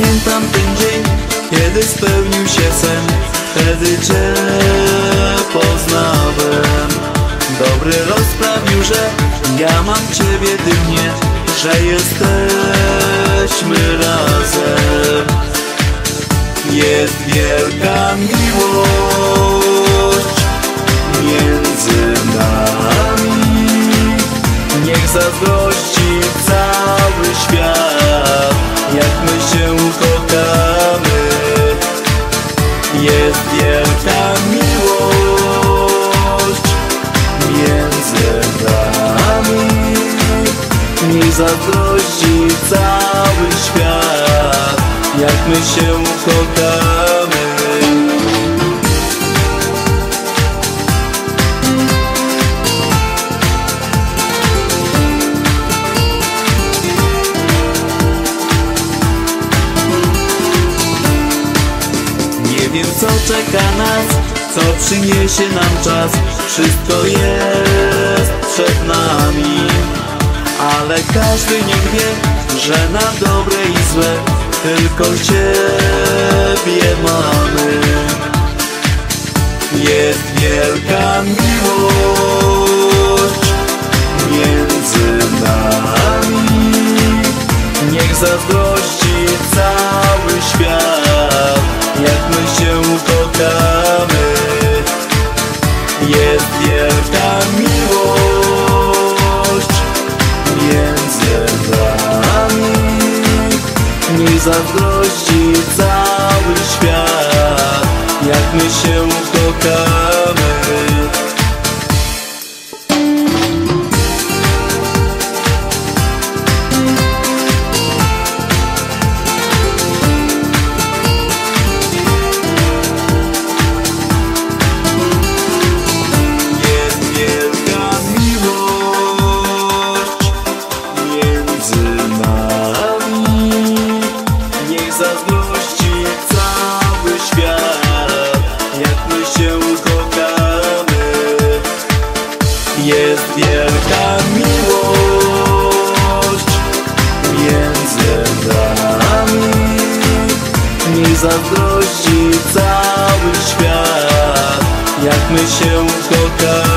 Pamiętam ten dzień, kiedy spełnił się sen. Wtedy Cię poznałem. Dobry los sprawił, że ja mam Ciebie, Ty mnie, że jesteśmy razem. Jest wielka miłość między nami. Niech zazdrości cały świat, jak my się kochamy. Jest wielka miłość między nami. Niech zazdrości cały świat, jak my się kochamy. Nie wiem, co czeka nas, co przyniesie nam czas. Wszystko jest przed nami, ale każdy niech wie, że na dobre i złe tylko Ciebie mamy. Jest wielka miłość między nami. Niech zazdrości cały świat, jak my się kochamy. Jest wielka miłość między nami. Niech zazdrości cały świat, jak my się kochamy. Zazdrości cały świat, jak my się kochamy. Jest wielka miłość między nami. Niech zazdrości cały świat, jak my się kochamy.